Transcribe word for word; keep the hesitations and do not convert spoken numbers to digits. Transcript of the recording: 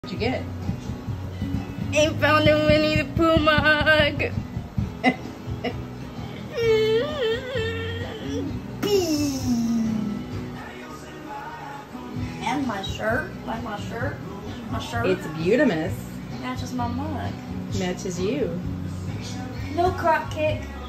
What'd you get? Ain't found a Winnie the Pooh mug. And my shirt, like my shirt, my shirt. It's Beautimus. Matches my mug. Matches you. No crop kick.